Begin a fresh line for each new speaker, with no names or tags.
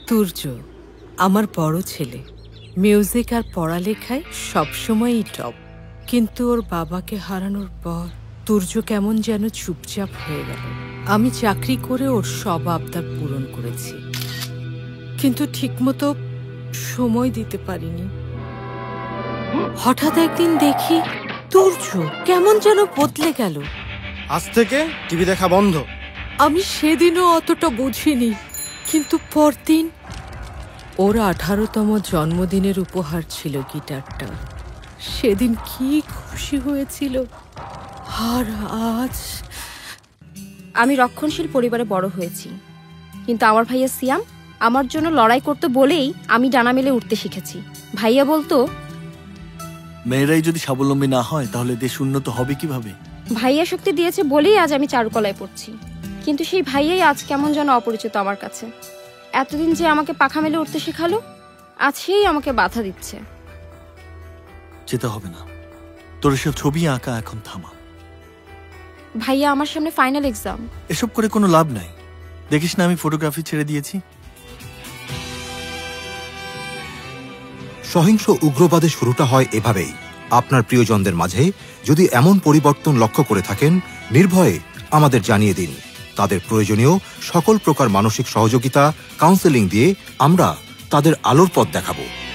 তুর্য আমার বড় ছেলে, মিউজিক আর পড়ালেখায় সবসময়ই টপ। কিন্তু ওর বাবাকে হারানোর পর তুর্য কেমন যেন চুপচাপ হয়ে গেল। আমি চাকরি করে ওর সব আবদার পূরণ করেছি, কিন্তু ঠিকমতো সময় দিতে পারিনি। হঠাৎ একদিন দেখি তুর্য কেমন যেন বদলে গেল।
আজ থেকে টিভি দেখা বন্ধ।
আমি সেদিনও অতটা বুঝিনি, কিন্তু পরদিন ওর 18তম জন্মদিনের উপহার ছিল গিটারটা। সেদিন কি খুশি হয়েছিল। আর আজ
আমি রক্ষণশীল পরিবারে বড় হয়েছি, কিন্তু আমার ভাইয়া সিয়াম আমার জন্য লড়াই করতে বলেই আমি ডানা মেলে উঠতে শিখেছি। ভাইয়া বলতো,
মেয়েরাই যদি স্বাবলম্বী না হয় তাহলে দেশ উন্নত হবে কিভাবে?
ভাইয়া শক্তি দিয়েছে বলেই আজ আমি চারুকলায় পড়ছি। কিন্তু সেই ভাইয়াই আজ কেমন যেন অপরিচিত আমার কাছে। এতদিন যে আমাকে পাখা মেলে উঠতে শেখালো, আজ সেই আমাকে বাধা দিচ্ছে।
যেতে হবে না, তোর এসব ছবি আঁকা এখন থামা।
ভাইয়া আমার সামনে ফাইনাল এক্সাম।
এসব করে কোনো লাভ নাই। দেখিস না আমি ফটোগ্রাফি ছেড়ে দিয়েছি।
সহিংস উগ্রবাদের শুরুটা হয় এভাবেই। আপনার প্রিয়জনদের মাঝে যদি এমন পরিবর্তন লক্ষ্য করে থাকেন, নির্ভয়ে আমাদের জানিয়ে দিন। তাদের প্রয়োজনীয় সকল প্রকার মানসিক সহযোগিতা, কাউন্সেলিং দিয়ে আমরা তাদের আলোর পথ দেখাবো।